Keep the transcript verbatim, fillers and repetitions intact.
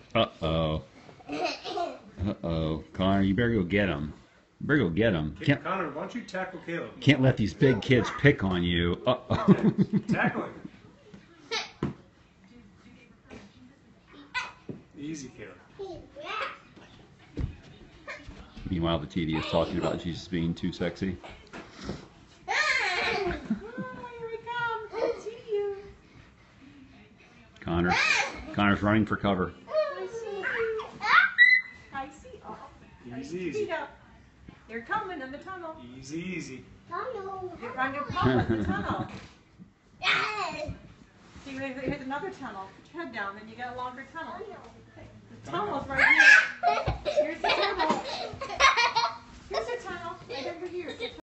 Uh-oh. Uh-oh. Connor, you better go get him. You better go get him. Can't, Connor, why don't you tackle Caleb? can't let these big kids pick on you. Uh-oh. Tackle him. Easy, Caleb. Meanwhile, the T V is talking about Jesus being too sexy. Oh, here we come. I see you. Connor. Connor's running for cover. I see you. I see. Oh, Easy, easy. feet up. They're coming in the tunnel. Easy, easy. They're on your papa in the tunnel. See, here's another tunnel. Put your head down, then you got a longer tunnel. The tunnel's right here. Here's the tunnel. Here's the tunnel. Right over here.